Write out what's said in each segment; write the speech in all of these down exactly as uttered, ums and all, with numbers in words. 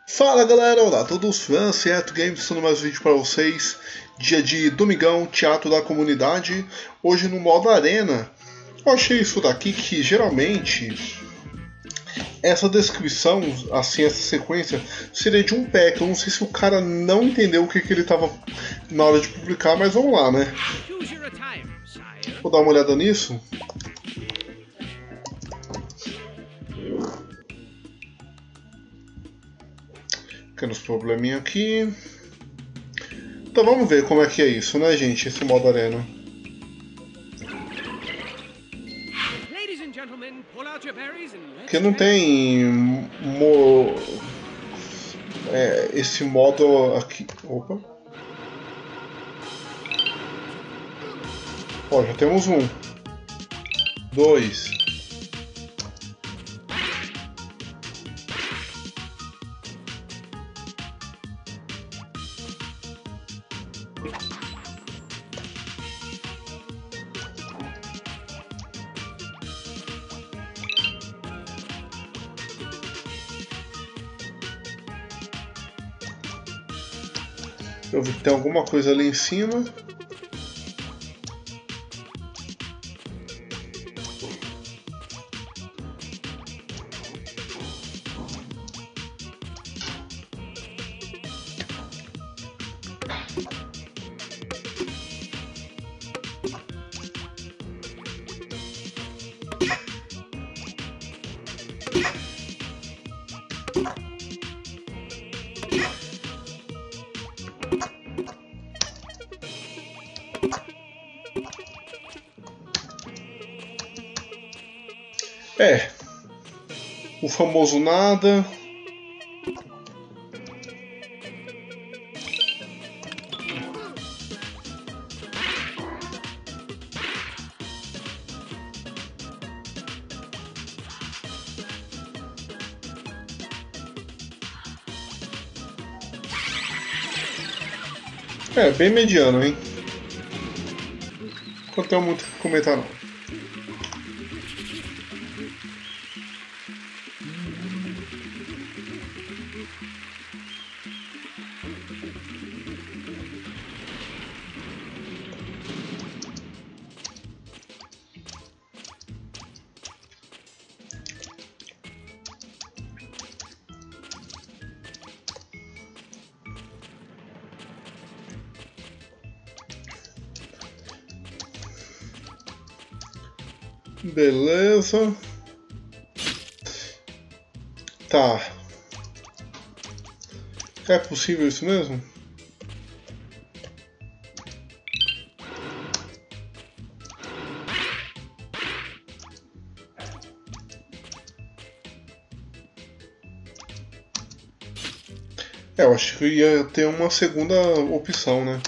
Fala galera, olá todos, fãs, certo? Games, estando mais um vídeo para vocês. Dia de domingão, teatro da comunidade. Hoje no modo arena. Eu achei isso daqui que geralmente essa descrição, assim, essa sequência seria de um pack. Eu não sei se o cara não entendeu o que, que ele estava na hora de publicar, mas vamos lá, né? Vou dar uma olhada nisso. Pequenos probleminha aqui. Então vamos ver como é que é isso, né, gente? Esse modo arena. Porque não tem mo... é, esse modo aqui. Opa. Ó, já temos um. Dois. Eu vi que tem alguma coisa ali em cima. É, o famoso nada. É, bem mediano, hein? Não tenho muito o que comentar, não. Beleza. Tá. É possível isso mesmo? É, eu acho que ia ter uma segunda opção, né?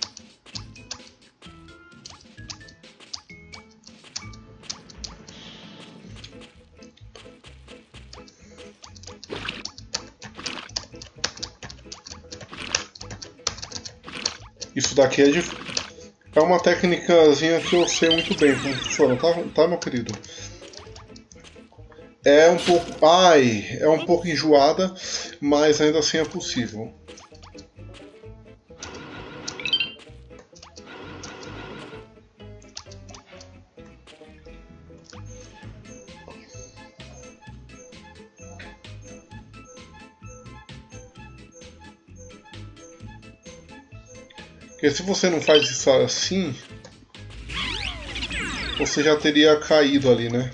Isso daqui é, de... é uma técnicazinha que eu sei muito bem como funciona, tá, tá, meu querido? É um pouco... Ai, é um pouco enjoada, mas ainda assim é possível. Porque se você não faz isso assim, você já teria caído ali, né?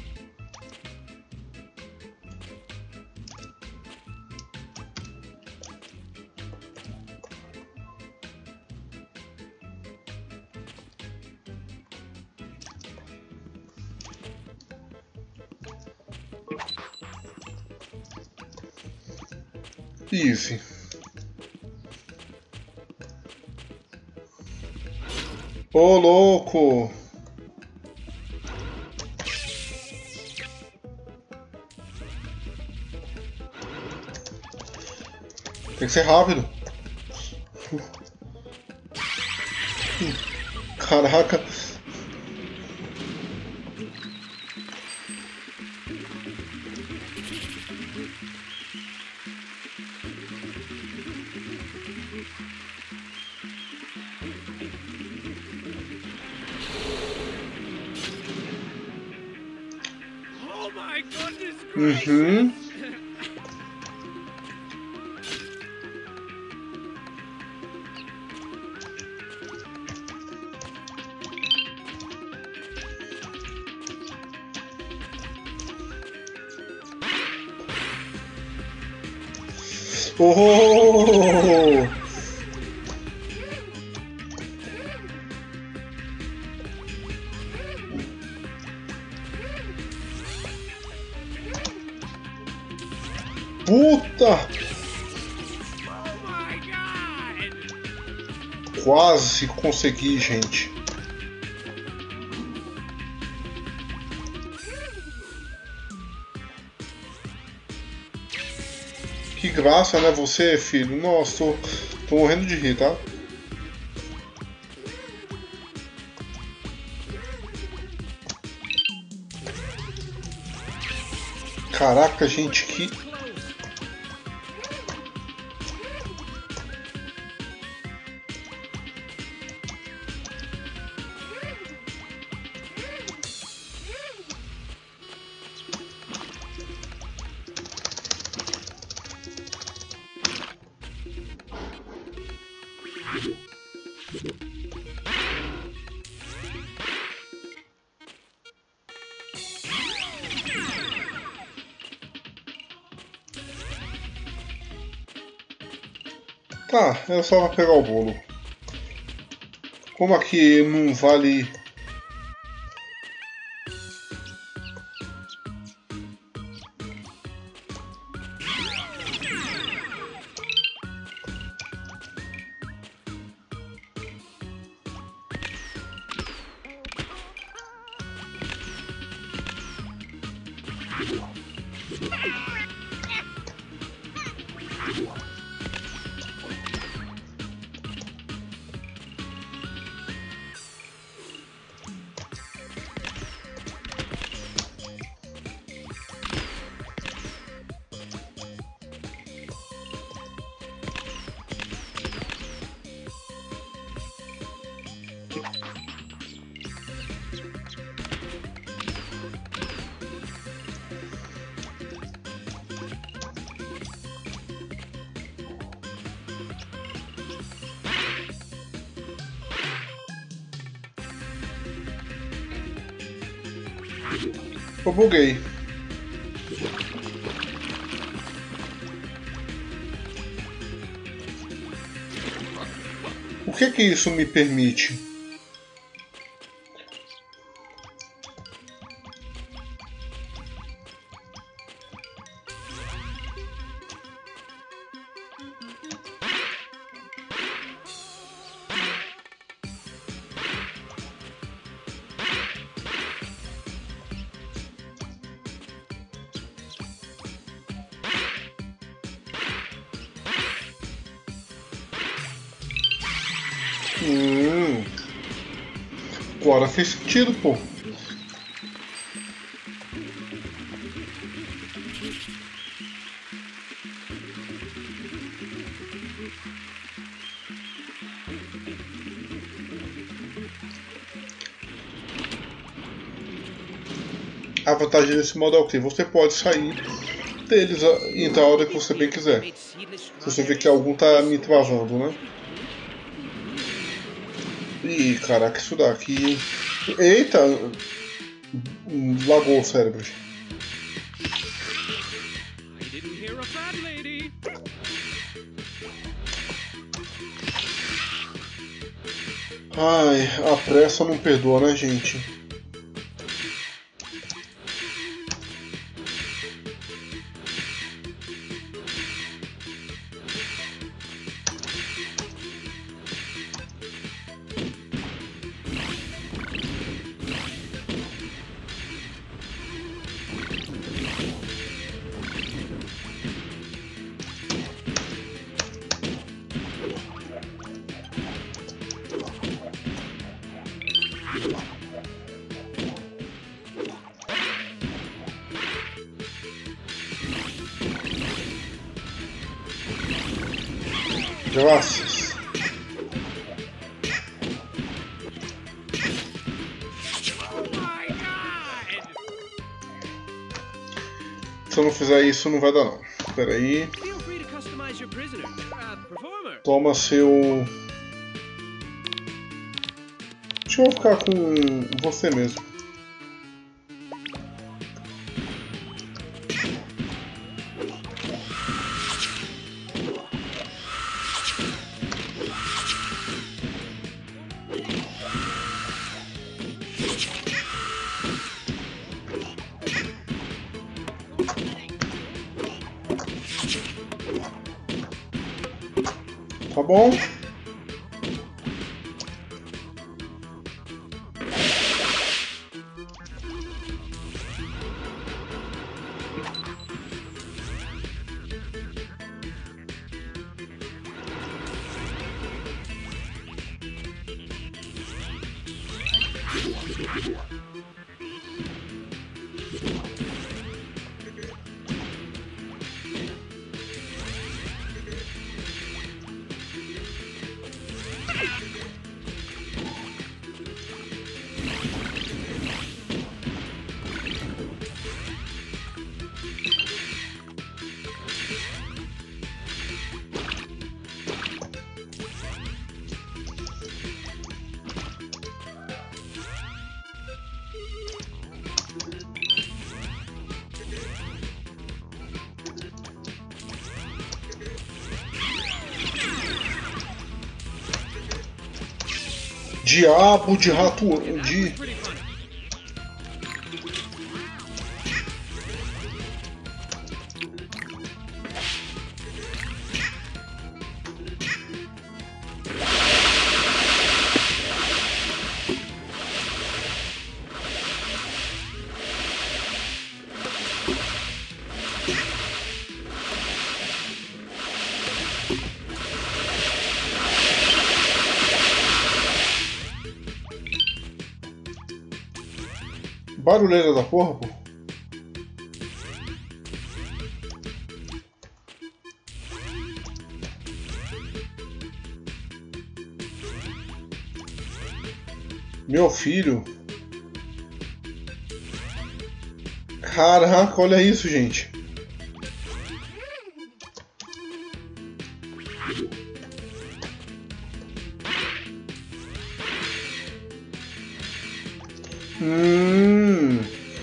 Easy. Ô, louco! Tem que ser rápido. Caraca. Uhum. Oh! Puta! Quase consegui, gente. Que graça, né? Você, filho. Nossa, tô, tô morrendo de rir, tá? Caraca, gente, que... Tá, é só pra pegar o bolo. Como aqui não vale... Eu buguei. O que que isso me permite? Hum, agora fez sentido, pô. A vantagem desse modo é o que? Você pode sair deles e entrar a hora que você bem quiser. Se você vê que algum tá me travando, né? Ih, caraca, isso daqui... Eita! Lagou o cérebro. Ai, a pressa não perdoa, né, gente? Graças. Se eu não fizer isso, não vai dar não. Espera aí. Toma seu... Deixa eu ficar com você mesmo. Tá bom? Diabo de rato de... Barulheira da porra, pô. Meu filho. Caraca, olha isso, gente. Hum.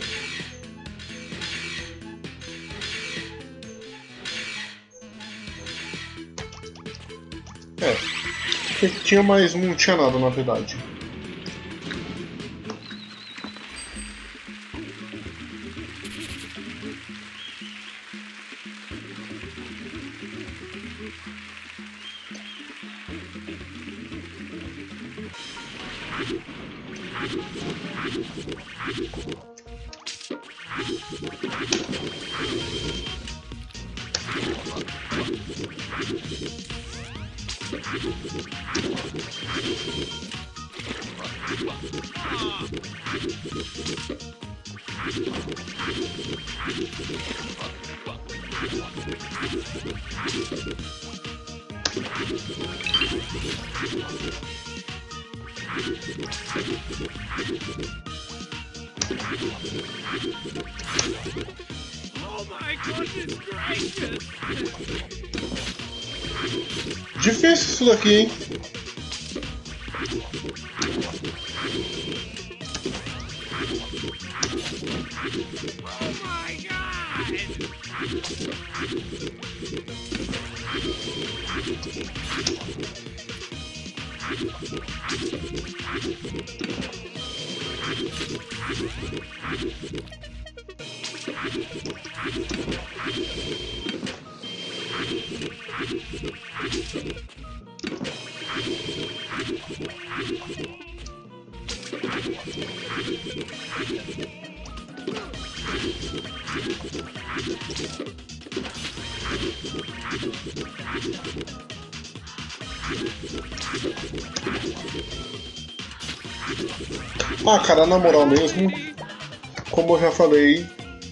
É. Tinha mais. Não tinha nada, na verdade. Difícil isso daqui, hein? Ah, cara, na moral mesmo, como eu já falei,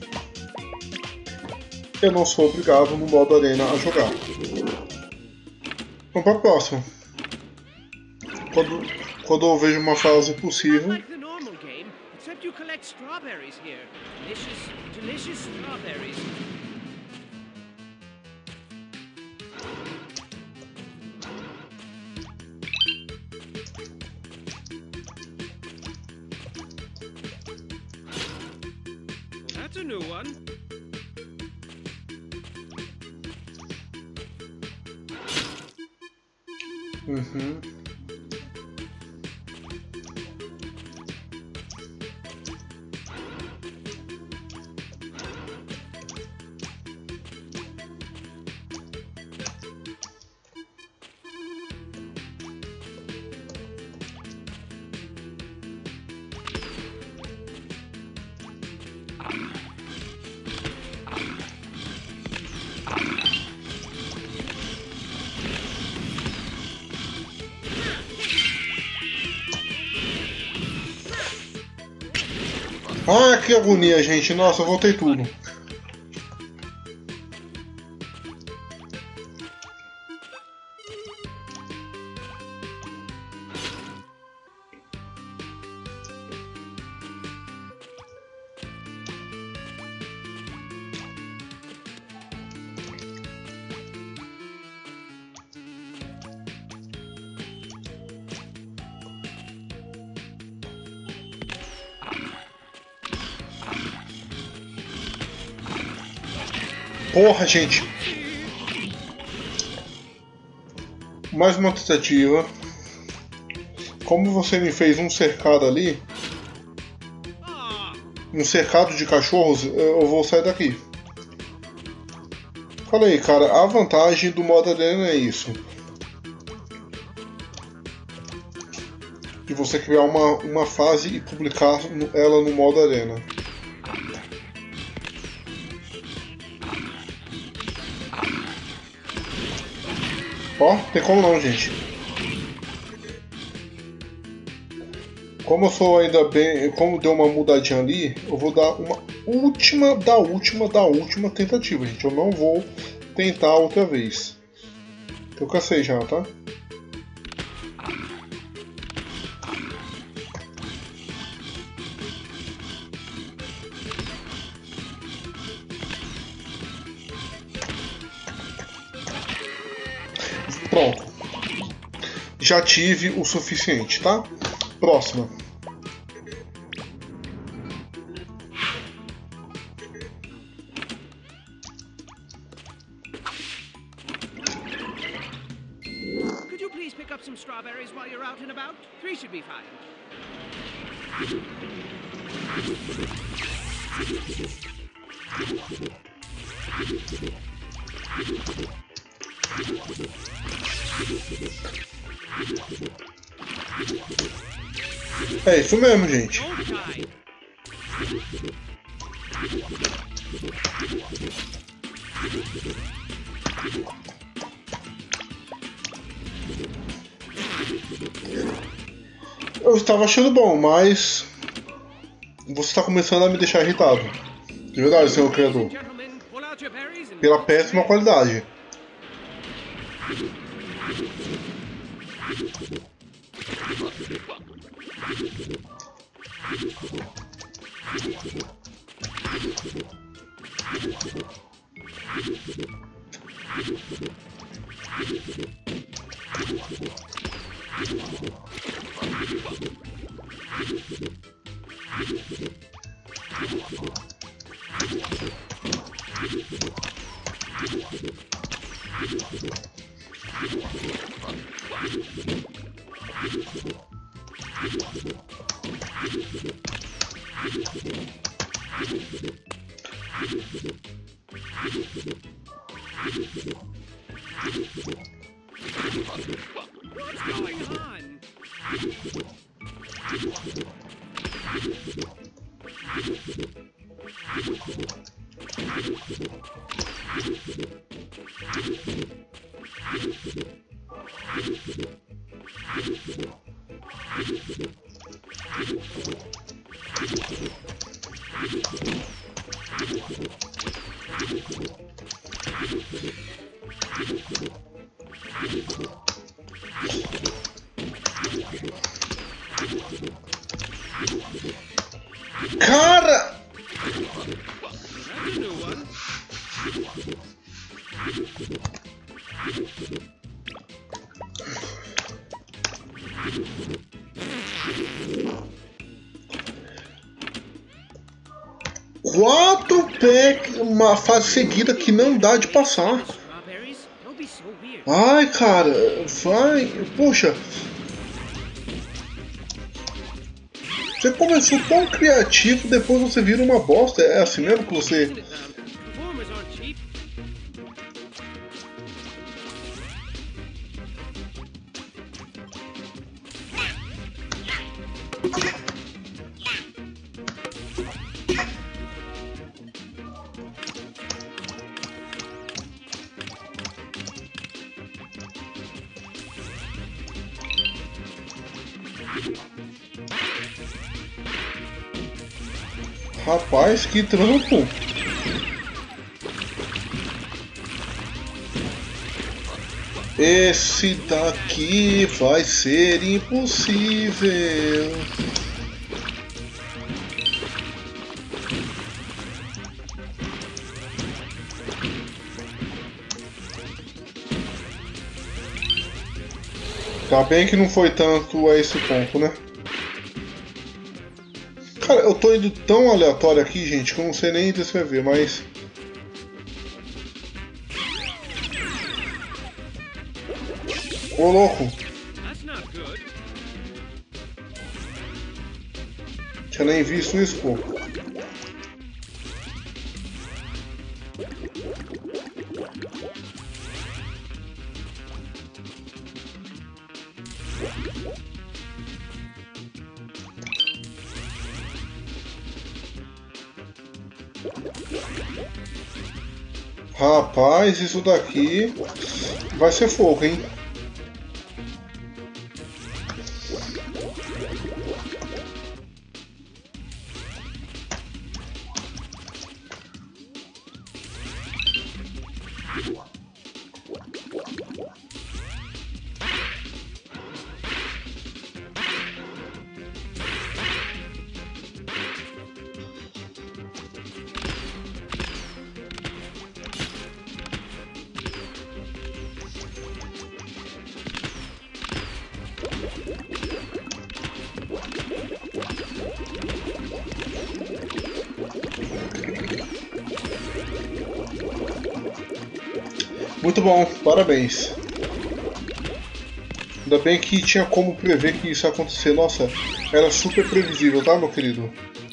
eu não sou obrigado no modo arena a jogar. Vamos para a próxima. Quando, quando eu vejo uma fase possível... Except you collect strawberries here. Delicious, delicious strawberries. That's a new one. Uhum. Ah, que agonia, gente. Nossa, eu voltei tudo. Porra, gente. Mais uma tentativa. Como você me fez um cercado ali, um cercado de cachorros, eu vou sair daqui. Falei, cara, a vantagem do modo arena é isso. De você criar uma, uma fase e publicar ela no modo arena. Ó, tem como não, gente. Como eu sou ainda bem... Como deu uma mudadinha ali, eu vou dar uma última, da última, da última tentativa, gente. Eu não vou tentar outra vez. Eu cansei já, tá? Pronto. Já tive o suficiente, tá? Próxima. Could you please pick up some strawberries while you're out and about? Three should be fine. É isso mesmo, gente. Eu estava achando bom, mas você está começando a me deixar irritado. De verdade, senhor criador. Pela péssima qualidade. What's going on? Cara! That's a new one. quatro packs, uma fase seguida que não dá de passar. Ai, cara, vai. Poxa. Você começou tão criativo, depois você vira uma bosta. É assim mesmo que você... Rapaz, que trampo! Esse daqui vai ser impossível. Tá bem que não foi tanto a esse ponto, né? Cara, eu tô indo tão aleatório aqui, gente, que eu não sei nem descrever, mas... Ô, louco! Tinha nem visto isso, pô. Rapaz, isso daqui vai ser fogo, hein? Muito bom, parabéns. Ainda bem que tinha como prever que isso ia acontecer. Nossa, era super previsível, tá, meu querido?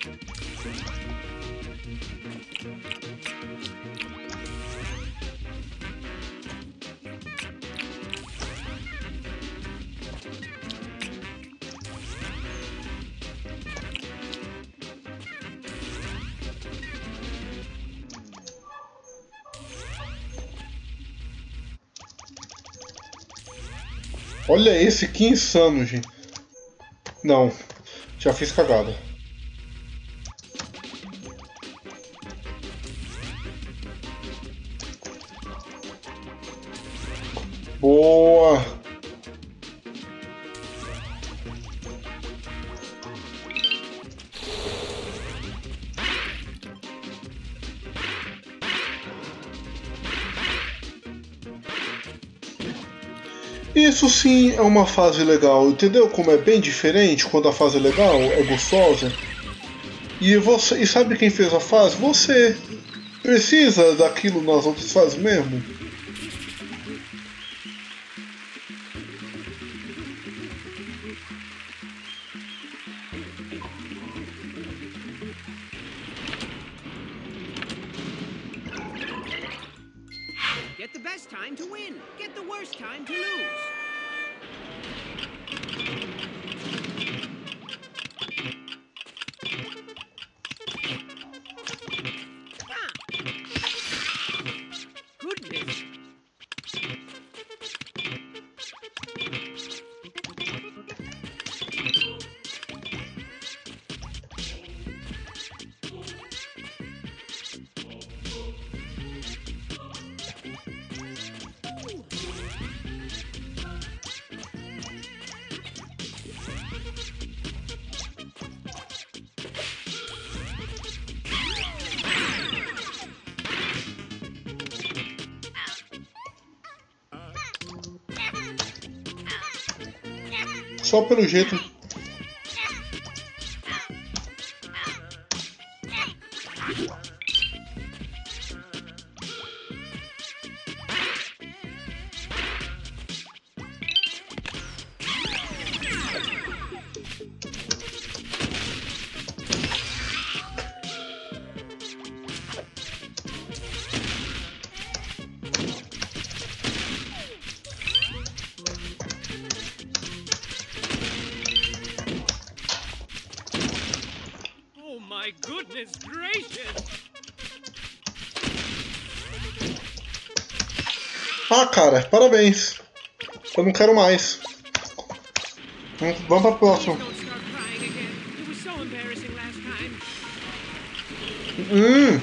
Olha esse, que insano, gente. Não, já fiz cagada. Boa. Isso sim é uma fase legal, entendeu? Como é bem diferente quando a fase é legal, é gostosa. E você, e sabe quem fez a fase? Você. Precisa daquilo nas outras fases mesmo? Get the best time to win. Get the worst time to lose. Ah. Goodness. Só pelo jeito. my goodness gracious! Ah, cara, parabéns. Eu não quero mais. Vamos pra próxima. Don't start crying again. It was so embarrassing last time. Hum.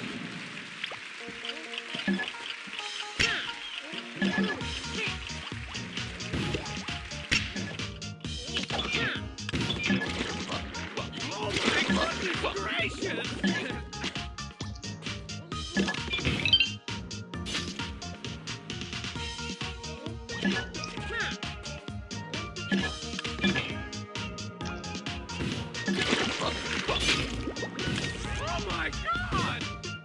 Oh my goodness gracious! Oh my god!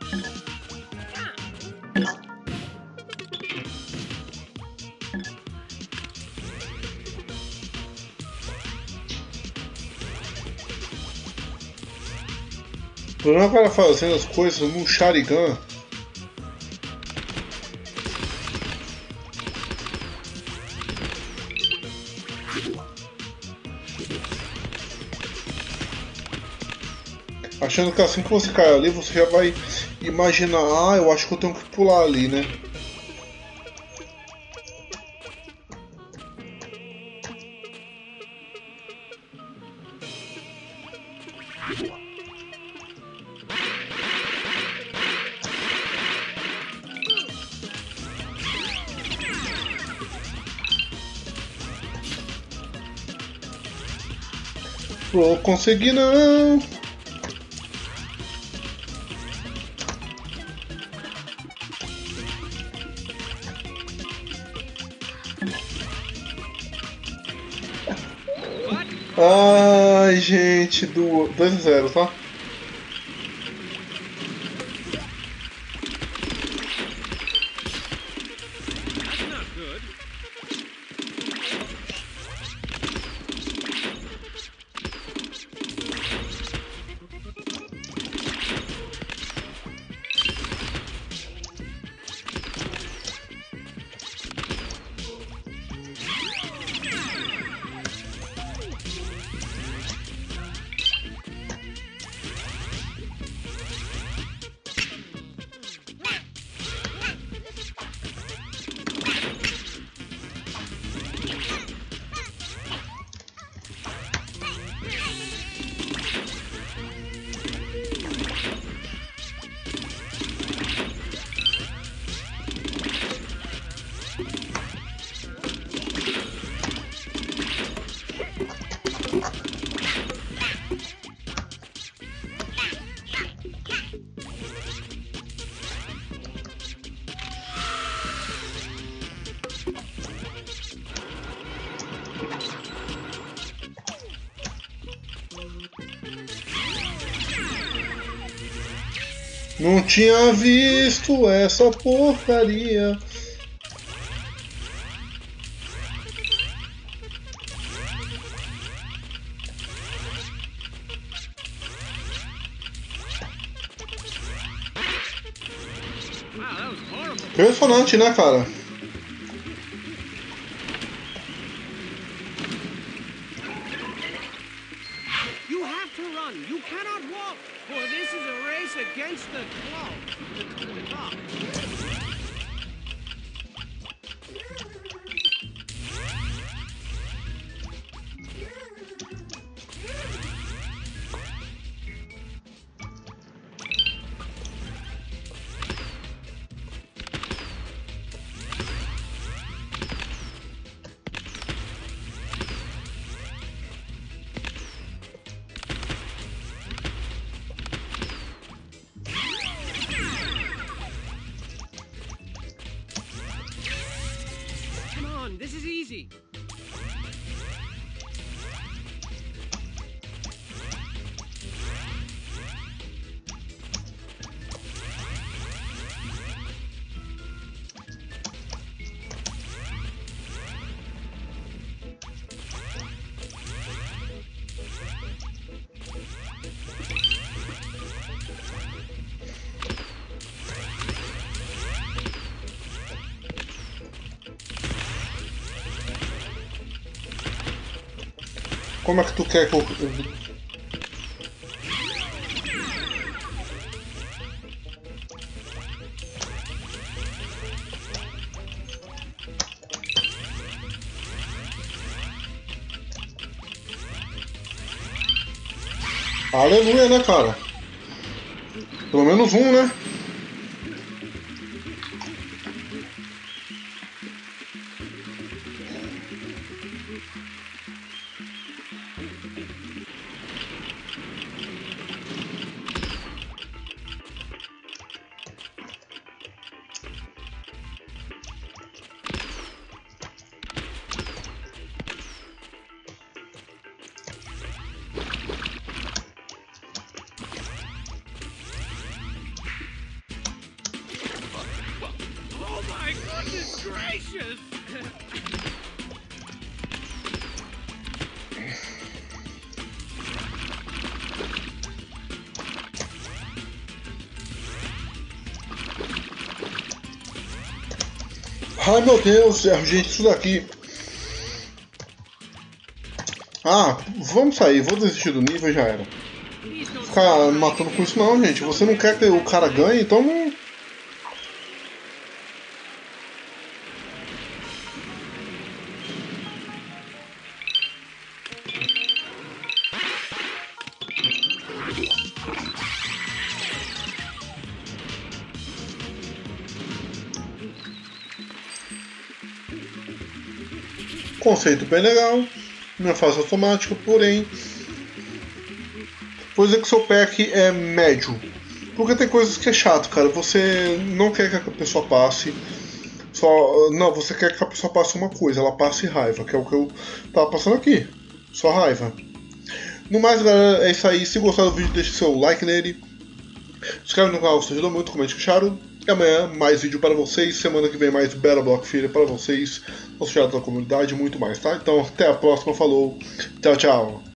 O problema é o cara fazendo as coisas num Sharingan. Achando que assim que você cai ali, você já vai imaginar, ah, eu acho que eu tenho que pular ali, né? Vou conseguir não! Ai, gente, do dois a zero, tá? That's not good. Não tinha visto essa porcaria. Wow, that was horrible. Impressionante, né, cara? You have to run. You cannot walk. For this is a race against the clock. The, the clock. Come on, this is easy. Como é que tu quer que eu... Aleluia, né, cara? Pelo menos um, né? Oh my goodness gracious! Ai meu Deus, gente, isso daqui. Ah, vamos sair, vou desistir do nível e já era. Ficar matando com isso não, gente. Você não quer que o cara ganhe, então não. Conceito bem legal, minha fase automática, porém, vou dizer que seu pack é médio, porque tem coisas que é chato, cara. Você não quer que a pessoa passe, só não, você quer que a pessoa passe uma coisa, ela passe raiva, que é o que eu tava passando aqui, só raiva. No mais, galera, é isso aí. Se gostar do vídeo, deixe seu like nele, se inscreve no canal, isso ajuda muito, comente o que acharam. E amanhã mais vídeo para vocês, semana que vem mais Battle Block Filha para vocês, nosso chat da comunidade e muito mais, tá? Então até a próxima, falou, tchau, tchau.